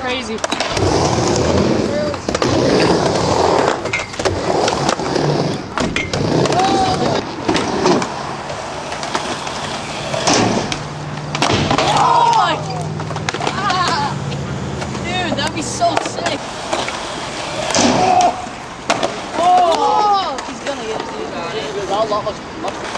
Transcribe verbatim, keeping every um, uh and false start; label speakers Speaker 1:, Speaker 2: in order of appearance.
Speaker 1: crazy. That'd be so sick. Oh! Oh! He's gonna get it, dude.
Speaker 2: I'll love us.